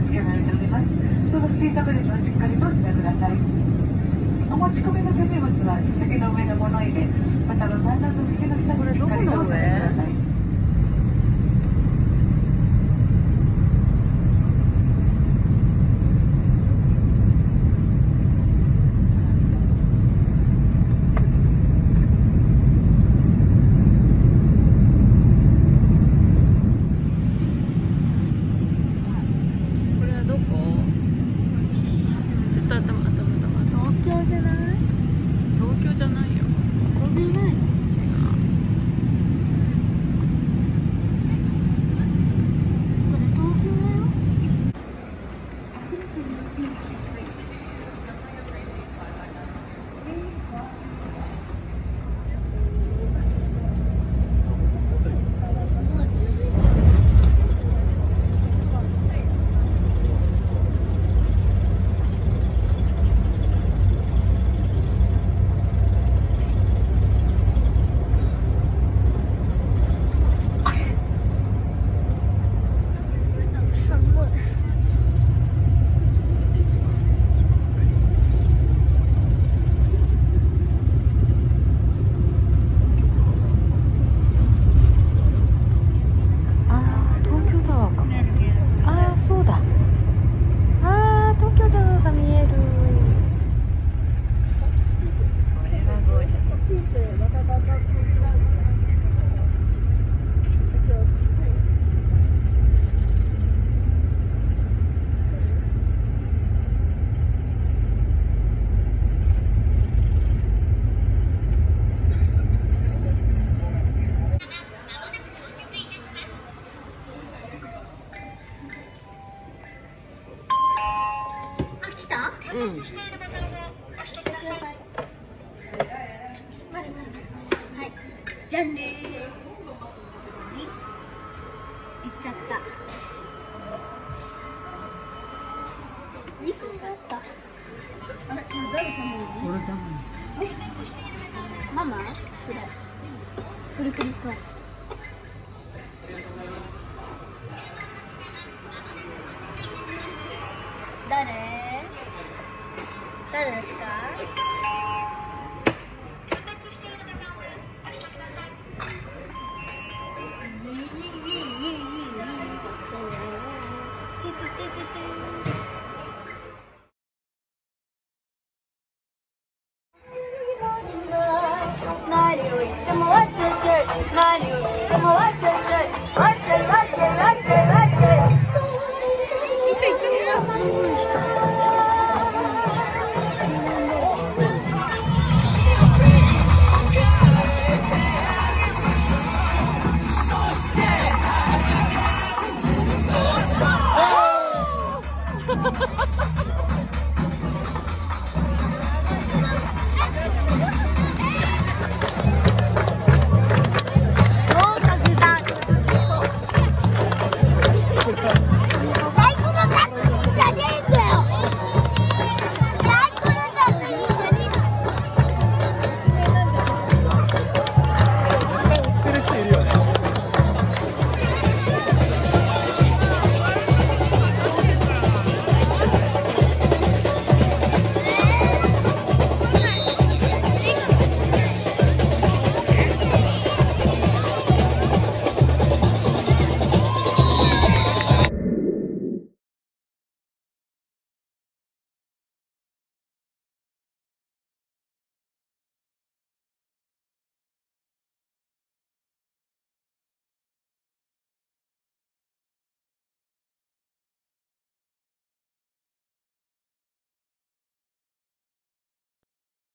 付けられております。そのシートベルトをしっかりとしてください。お持ち込みの手荷物は席の上の物入れ、または真ん中の席の下にしっかりとお下げください。 うん。はい。じゃあねー。行っちゃった。2個あった。あれ、誰頼むの？俺頼む。ママ？それ。くるくるか。誰ですか？何を言っても忘れて、何を言っても忘れて、忘れて。Ha ha ha!